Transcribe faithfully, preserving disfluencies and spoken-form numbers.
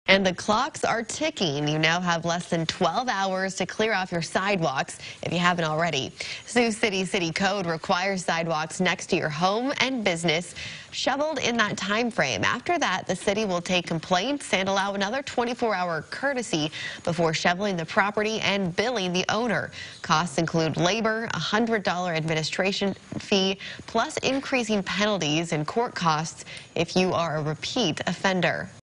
And the clocks are ticking. You now have less than twelve hours to clear off your sidewalks if you haven't already. Sioux City City Code requires sidewalks next to your home and business shoveled in that time frame. After that, the city will take complaints and allow another twenty-four hour courtesy before shoveling the property and billing the owner. Costs include labor, a one hundred dollar administration fee, plus increasing penalties and court costs if you are a repeat offender.